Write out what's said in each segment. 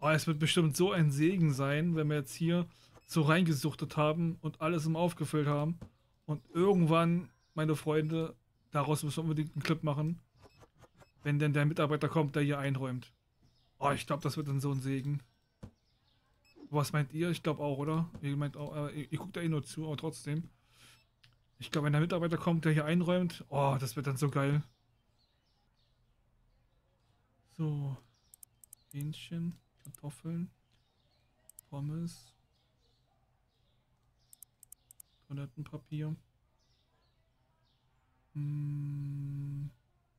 Oh, es wird bestimmt so ein Segen sein, wenn wir jetzt hier so reingesuchtet haben und alles im aufgefüllt haben. Und irgendwann, meine Freunde, daraus müssen wir unbedingt einen Clip machen, wenn denn der Mitarbeiter kommt, der hier einräumt. Oh, ich glaube, das wird dann so ein Segen. Was meint ihr? Ich glaube auch, oder? Ihr meint auch, ihr guckt da eh nur zu, aber trotzdem. Ich glaube, wenn der Mitarbeiter kommt, der hier einräumt, oh, das wird dann so geil. So, Hähnchen, Kartoffeln, Pommes, Toilettenpapier. Hm.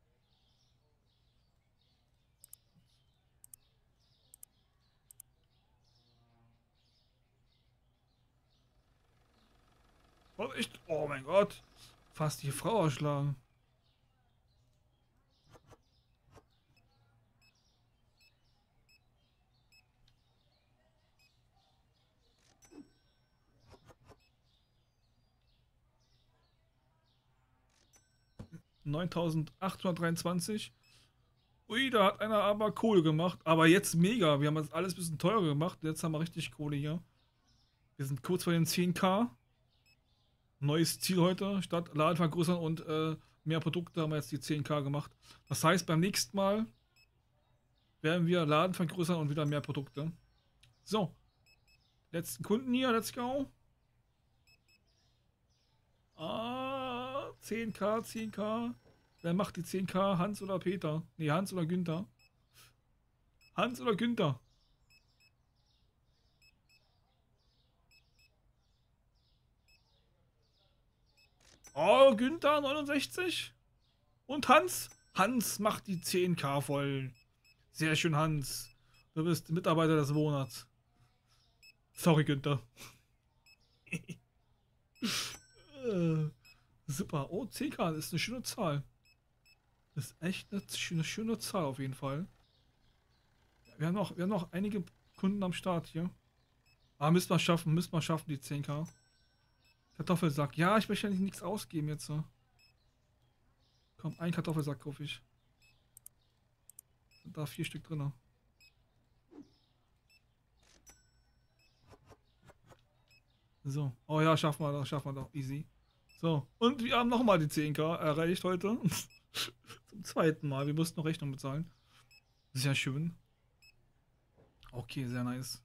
Oh, echt? Oh mein Gott. Fast die Frau erschlagen. $9.823. Ui, da hat einer aber Kohle gemacht. Aber jetzt mega. Wir haben das alles ein bisschen teurer gemacht. Jetzt haben wir richtig Kohle hier. Wir sind kurz vor den 10.000. Neues Ziel heute. Statt Laden vergrößern und mehr Produkte haben wir jetzt die 10.000 gemacht. Das heißt, beim nächsten Mal werden wir Laden vergrößern und wieder mehr Produkte. So. Letzten Kunden hier. Let's go. 10.000, 10.000. Wer macht die 10.000? Hans oder Peter? Nee, Hans oder Günther? Hans oder Günther? Oh, Günther 69. Und Hans? Hans macht die 10.000 voll. Sehr schön, Hans. Du bist Mitarbeiter des Monats. Sorry, Günther. Super. Oh, 10.000 ist eine schöne Zahl. Das ist echt eine schöne Zahl auf jeden Fall. Wir haben noch einige Kunden am Start hier. Ah, müssen wir schaffen, die 10.000. Kartoffelsack. Ja, ich möchte ja nichts ausgeben jetzt. So. Komm, ein Kartoffelsack kaufe ich. Sind da 4 Stück drin. So. Oh ja, schaffen wir doch. Easy. So. Und wir haben nochmal die 10.000 erreicht heute. Zum zweiten Mal. Wir mussten noch Rechnung bezahlen. Sehr schön. Okay, sehr nice.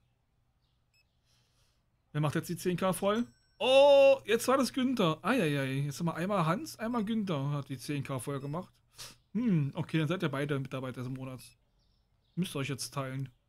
Wer macht jetzt die 10.000 voll? Oh, jetzt war das Günther. Eieiei. Jetzt haben wir einmal Hans, einmal Günther hat die 10.000 voll gemacht. Okay, dann seid ihr beide Mitarbeiter des Monats. Müsst ihr euch jetzt teilen.